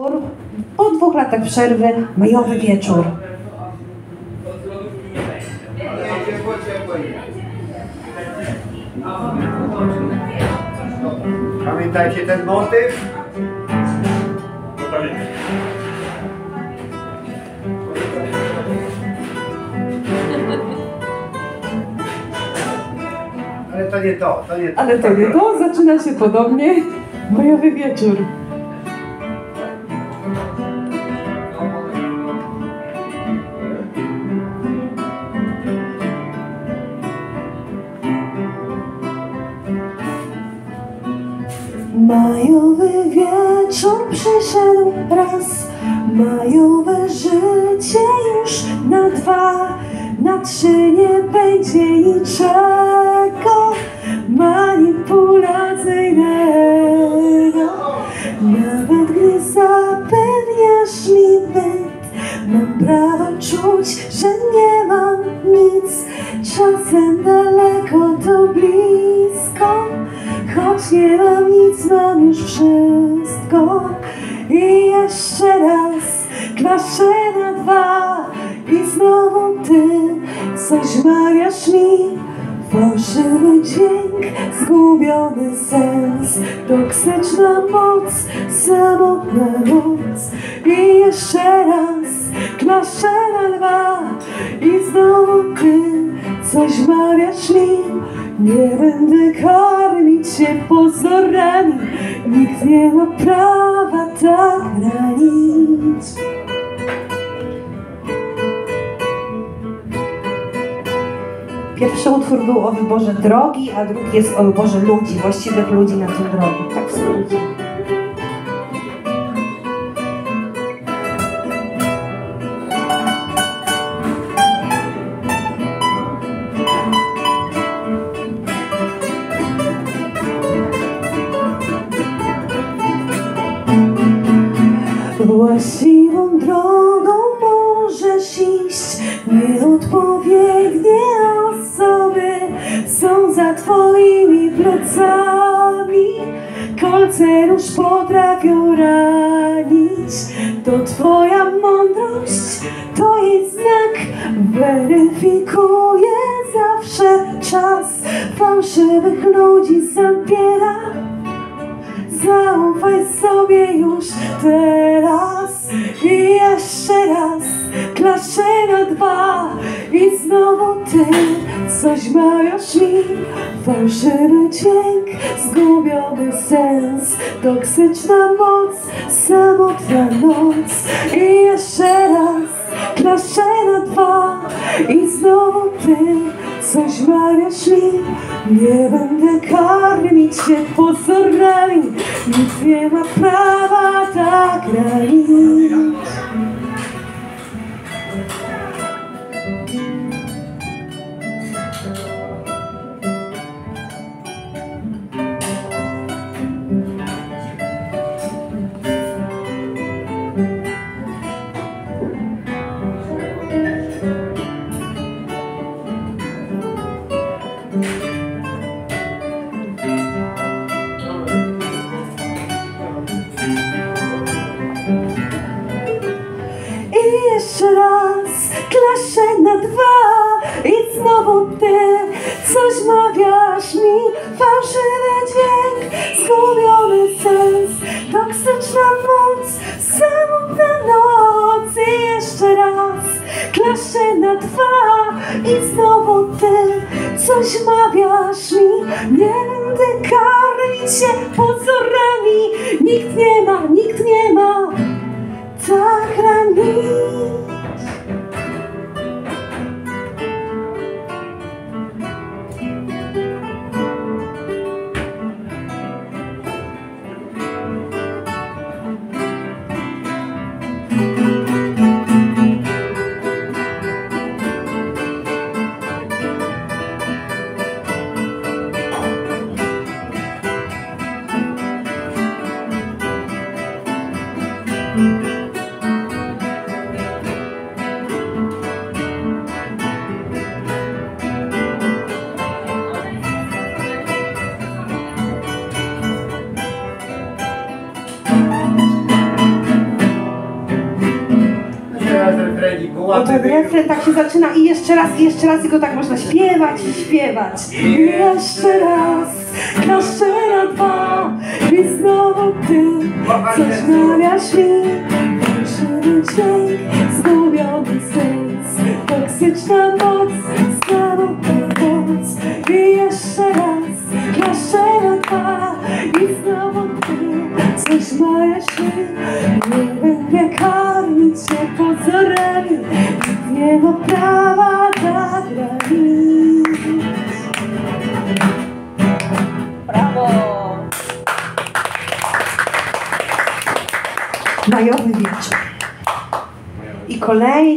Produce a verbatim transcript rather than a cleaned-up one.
Po dwóch latach przerwy, majowy wieczór. Pamiętajcie ten motyw? Ale to nie to, to nie to. Ale to nie to, zaczyna się podobnie. Majowy wieczór. Majowy wieczór przyszedł raz, majowe życie już na dwa, na trzy nie będzie niczego manipulacyjnego. Nawet gdy zapewniasz mi byt, mam prawo czuć, że nie mam nic. Czasem daleko to blisko, choć nie mam nic, mam już wszystko. I jeszcze raz klaszę na dwa i znowu ty coś mawiasz mi. Fałszywy dźwięk, zgubiony sens, toksyczna moc, samotna noc. I jeszcze raz klaszę na dwa i znowu ty coś mawiasz mi. Nie będę karmić się pozorami, nikt nie ma prawa tak ranić. Pierwszy utwór był o wyborze drogi, a drugi jest o wyborze ludzi, właściwych ludzi na tę drogę. Tak w skrócie. Właściwą drogą możesz iść, nieodpowiednie osoby są za twoimi plecami. Kolce róż potrafią ranić, to twoja mądrość, to jest znak, weryfikuje zawsze czas. Fałszywych ludzi zabiera, zaufaj sobie już teraz. I jeszcze raz klaszę na dwa i znowu ty coś mawiasz mi. Fałszywy dźwięk, zgubiony sens, toksyczna moc, samotna noc. I jeszcze raz klaszę na dwa i znowu ty coś mawiasz mi. Nie będę karmić się pozorami, nikt nie ma prawa tak ranić. I jeszcze raz klaszę na dwa i znowu ty coś mawiasz mi. Fałszywy dźwięk, zgubiony sens, toksyczna moc, samotna noc. I jeszcze raz klaszę na dwa i znowu ty coś mawiasz mi. Nie będę karmić się pozorami, nikt nie ma, nikt nie ma tak ranić. Bo Bo ładny ten był. refren tak się zaczyna i jeszcze raz, i jeszcze raz i go tak można śpiewać i śpiewać. I jeszcze raz, jeszcze raz dwa i znowu ty coś mawiasz mi. Fałszywy dźwięk, zgubiony sens, toksyczna moc, znowu pomoc. I jeszcze raz, jeszcze raz dwa i znowu ty coś mawiasz mi. Nie będę karmić cię pozorami, nie ma prawa zagranic. Brawo! Majowy wieczór. I kolej